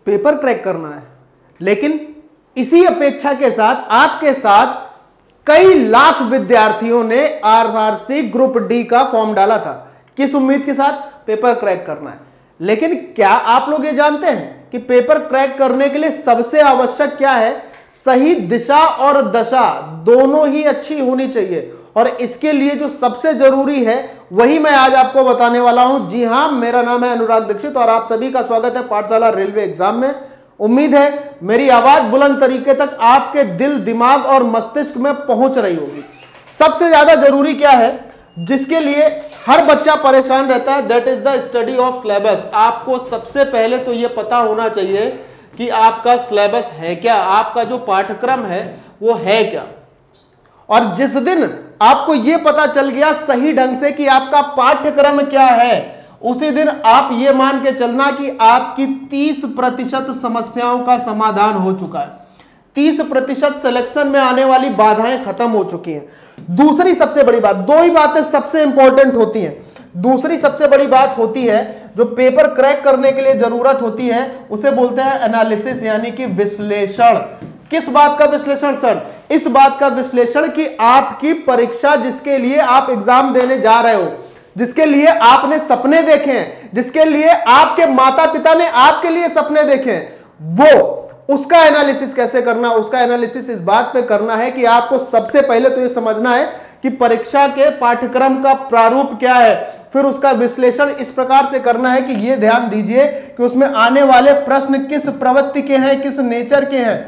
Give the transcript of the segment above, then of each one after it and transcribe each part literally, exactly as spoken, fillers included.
Paper crack करना है, लेकिन इसी अपेक्षा के साथ आपके साथ कई लाख विद्यार्थियों ने आरआरसी ग्रुप डी का फॉर्म डाला था। किस उम्मीद के साथ? पेपर क्रैक करना है। लेकिन क्या आप लोग ये जानते हैं कि पेपर क्रैक करने के लिए सबसे आवश्यक क्या है? सही दिशा और दशा दोनों ही अच्छी होनी चाहिए, और इसके लिए जो सबसे जरूरी है वही मैं आज आपको बताने वाला हूं। जी हां, मेरा नाम है अनुराग दीक्षित और आप सभी का स्वागत है पाठशाला रेलवे एग्जाम में। उम्मीद है मेरी आवाज बुलंद तरीके तक आपके दिल, दिमाग और मस्तिष्क में पहुंच रही होगी। सबसे ज्यादा जरूरी क्या है जिसके लिए हर बच्चा परेशान रहता है? That is the study of syllabus. आपको सबसे पहले तो यह पता होना चाहिए कि आपका सिलेबस है क्या, आपका जो पाठ्यक्रम है वो है क्या। और जिस दिन आपको यह पता चल गया सही ढंग से कि आपका पाठ्यक्रम क्या है, उसी दिन आप ये मान के चलना कि आपकी तीस प्रतिशत समस्याओं का समाधान हो चुका है। तीस प्रतिशत सिलेक्शन में आने वाली बाधाएं खत्म हो चुकी हैं। दूसरी सबसे बड़ी बात, दो ही बातें सबसे इंपॉर्टेंट होती हैं। दूसरी सबसे बड़ी बात होती है जो पेपर क्रैक करने के लिए जरूरत होती है, उसे बोलते हैं एनालिसिस, यानी कि विश्लेषण। किस बात का विश्लेषण सर? इस बात का विश्लेषण कि आपकी परीक्षा जिसके लिए आप एग्जाम देने जा रहे हो, जिसके लिए आपने सपने देखे हैं, जिसके लिए आपके माता पिता ने आपके लिए सपने देखे हैं, वो उसका एनालिसिस कैसे करना? उसका एनालिसिस इस बात पे करना है कि आपको सबसे पहले तो ये समझना है कि परीक्षा के पाठ्यक्रम का प्रारूप क्या है, फिर उसका विश्लेषण इस प्रकार से करना है कि ये ध्यान दीजिए कि उसमें आने वाले प्रश्न किस प्रवृत्ति के हैं, किस नेचर के हैं।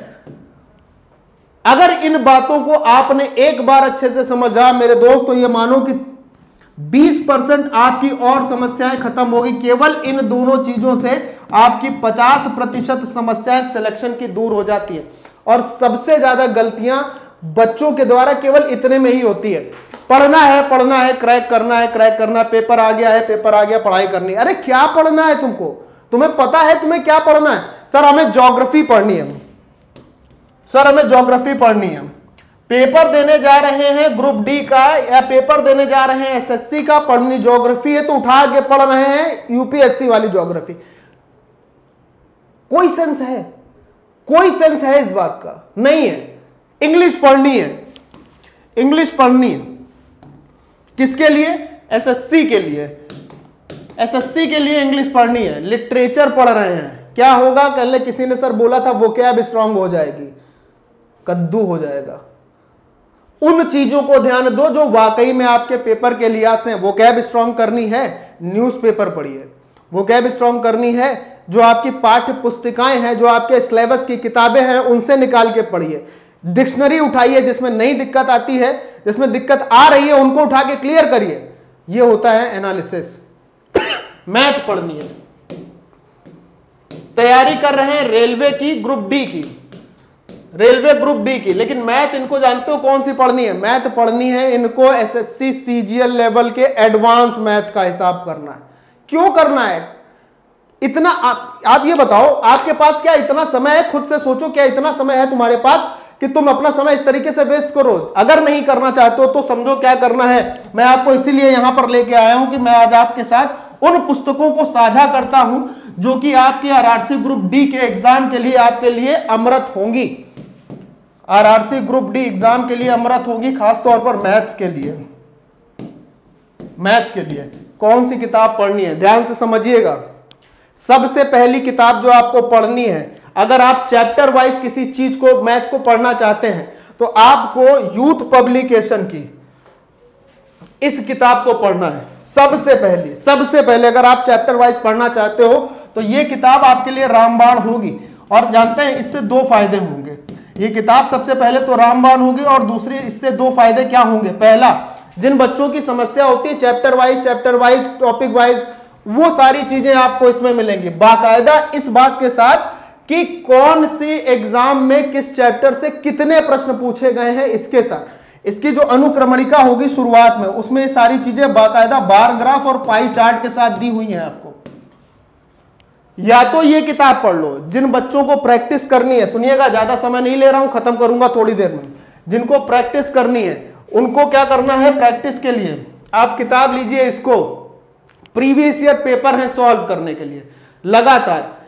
अगर इन बातों को आपने एक बार अच्छे से समझा मेरे दोस्त, तो ये मानो कि बीस परसेंट आपकी और समस्याएं खत्म होगी। केवल इन दोनों चीजों से आपकी पचास प्रतिशत समस्याएं सिलेक्शन की दूर हो जाती है। और सबसे ज्यादा गलतियां बच्चों के द्वारा केवल इतने में ही होती है। पढ़ना है, पढ़ना है, क्रैक करना है, क्रैक करना है, पेपर आ गया है, पेपर आ गया, पढ़ाई करनी है। अरे क्या पढ़ना है तुमको? तुम्हें पता है तुम्हें क्या पढ़ना है? सर हमें ज्योग्राफी पढ़नी है, सर हमें ज्योग्राफी पढ़नी है। पेपर देने जा रहे हैं ग्रुप डी का या पेपर देने जा रहे हैं एसएससी का, पढ़नी ज्योग्राफी है तो उठा के पढ़ रहे हैं यूपीएससी वाली ज्योग्राफी। कोई सेंस है? कोई सेंस है इस बात का? नहीं है। इंग्लिश पढ़नी है, इंग्लिश पढ़नी है किसके लिए? एसएससी के लिए। एसएससी के लिए इंग्लिश पढ़नी है। लिटरेचर पढ़ रहे हैं, क्या होगा? कल किसी ने सर बोला था वोकैब स्ट्रांग हो जाएगी, कद्दू हो जाएगा। उन चीजों को ध्यान दो जो वाकई में आपके पेपर के लिहाज से। वोकैब स्ट्रांग करनी है, न्यूज़पेपर पढ़िए। वोकैब स्ट्रांग करनी है, जो आपकी पाठ्य पुस्तिकाएं हैं, जो आपके सिलेबस की किताबें हैं, उनसे निकाल के पढ़िए। डिक्शनरी उठाइए, जिसमें नई दिक्कत आती है, जिसमें दिक्कत आ रही है उनको उठा के क्लियर करिए। यह होता है एनालिसिस। मैथ पढ़नी है, तैयारी कर रहे हैं रेलवे की ग्रुप डी की, रेलवे ग्रुप डी की, लेकिन मैथ इनको जानते हो कौन सी पढ़नी है? मैथ पढ़नी है इनको एसएससी सीजीएल लेवल के एडवांस मैथ का हिसाब करना है। क्यों करना है इतना? आप, आप ये बताओ, आपके पास क्या इतना समय है? खुद से सोचो, क्या इतना समय है तुम्हारे पास कि तुम अपना समय इस तरीके से वेस्ट करो? अगर नहीं करना चाहते हो तो समझो क्या करना है। मैं आपको इसीलिए यहां पर लेके आया हूं कि मैं आज आपके साथ उन पुस्तकों को साझा करता हूं जो कि आपके आरआरसी ग्रुप डी के एग्जाम के लिए आपके लिए अमृत होंगी। आरआरसी ग्रुप डी एग्जाम के लिए अमृत होगी, खासतौर पर मैथ्स के लिए। मैथ्स के लिए कौन सी किताब पढ़नी है? ध्यान से समझिएगा। सबसे पहली किताब जो आपको पढ़नी है, अगर आप चैप्टर वाइज किसी चीज को, मैथ्स को पढ़ना चाहते हैं, तो आपको यूथ पब्लिकेशन की इस किताब को पढ़ना है। सबसे पहले सबसे पहले अगर आप चैप्टर वाइज पढ़ना चाहते हो तो यह किताब आपके लिए रामबाण होगी। और जानते हैं इससे दो फायदे होंगे। ये किताब सबसे पहले तो रामबाण होगी, और दूसरी इससे दो फायदे क्या होंगे? पहला, जिन बच्चों की समस्या होती है chapter wise, chapter wise, topic wise, वो सारी चीजें आपको इसमें मिलेंगी बाकायदा, इस बात के साथ कि कौन सी एग्जाम में किस चैप्टर से कितने प्रश्न पूछे गए हैं। इसके साथ इसकी जो अनुक्रमणिका होगी शुरुआत में, उसमें ये सारी चीजें बाकायदा बार ग्राफ और पाई चार्ट के साथ दी हुई हैं आपको। या तो ये किताब पढ़ लो, जिन बच्चों को प्रैक्टिस करनी है, सुनिएगा ज्यादा समय नहीं ले रहा हूं, खत्म करूंगा थोड़ी देर में। जिनको प्रैक्टिस करनी है उनको क्या करना है? प्रैक्टिस के लिए आप किताब लीजिए, इसको प्रीवियस ईयर पेपर है सॉल्व करने के लिए लगातार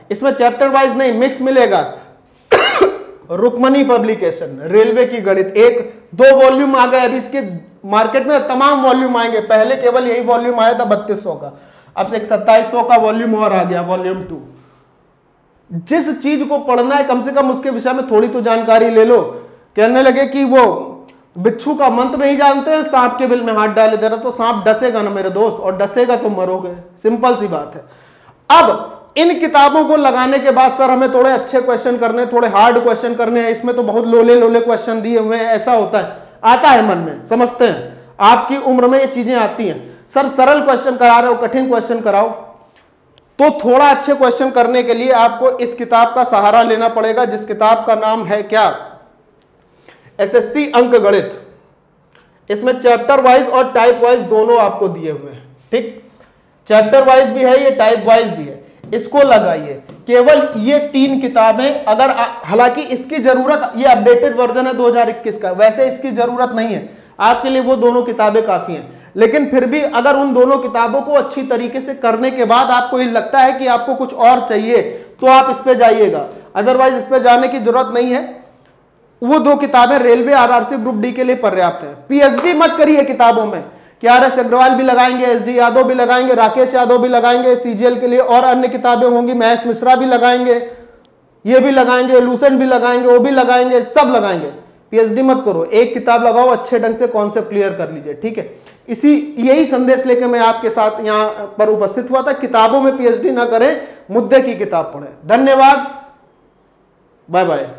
इसमें चैप्टर वाइज नहीं, मिक्स मिलेगा। रुक्मणी पब्लिकेशन, रेलवे की गणित, एक दो वॉल्यूम आ गए, अभी इसके मार्केट में तमाम वॉल्यूम आएंगे, पहले केवल यही वॉल्यूम आया था बत्तीस सौ का, अब से एक सत्ताईस सौ का वॉल्यूम और आ गया, वॉल्यूम टू। जिस चीज को पढ़ना है कम से कम उसके विषय में थोड़ी तो जानकारी ले लो। कहने लगे कि वो बिच्छू का मंत्र नहीं जानते हैं, सांप के बिल में हाथ डाले दे रहा, तो सांप डसेगा ना मेरे दोस्त, और डसेगा तो मरोगे, सिंपल सी बात है। अब इन किताबों को लगाने के बाद सर हमें थोड़े अच्छे क्वेश्चन करने, थोड़े हार्ड क्वेश्चन करने हैं, इसमें तो बहुत लोले लोले क्वेश्चन दिए हुए हैं, ऐसा होता है, आता है मन में, समझते हैं, आपकी उम्र में ये चीजें आती हैं। सर सरल क्वेश्चन करा रहे हो, कठिन क्वेश्चन कराओ, तो थोड़ा अच्छे क्वेश्चन करने के लिए आपको इस किताब का सहारा लेना पड़ेगा, जिस किताब का नाम है क्या, एसएससी अंक गणित। इसमें चैप्टर वाइज और टाइप वाइज दोनों आपको दिए हुए हैं, ठीक, चैप्टर वाइज भी है, ये टाइप वाइज भी है, इसको लगाइए। केवल ये तीन किताबें, अगर हालांकि इसकी जरूरत, ये अपडेटेड वर्जन है दो हज़ार इक्कीस का, वैसे इसकी जरूरत नहीं है, आपके लिए वो दोनों किताबें काफी हैं, लेकिन फिर भी अगर उन दोनों किताबों को अच्छी तरीके से करने के बाद आपको ये लगता है कि आपको कुछ और चाहिए, तो आप इस पे जाइएगा, अदरवाइज इस पे जाने की जरूरत नहीं है। वो दो किताबें रेलवे आरआरसी ग्रुप डी के लिए पर्याप्त है। पीएचडी मत करिए किताबों में कि आर एस अग्रवाल भी लगाएंगे, एस डी यादव भी लगाएंगे, राकेश यादव भी लगाएंगे, सीजीएल के लिए और अन्य किताबें होंगी, महेश मिश्रा भी लगाएंगे, ये भी लगाएंगे, लूसेंट भी लगाएंगे, वो भी लगाएंगे, सब लगाएंगे। पीएचडी मत करो, एक किताब लगाओ, अच्छे ढंग से कॉन्सेप्ट क्लियर कर लीजिए, ठीक है। इसी यही संदेश लेकर मैं आपके साथ यहाँ पर उपस्थित हुआ था। किताबों में पीएचडी ना करें, मुद्दे की किताब पढ़ें। धन्यवाद, बाय बाय।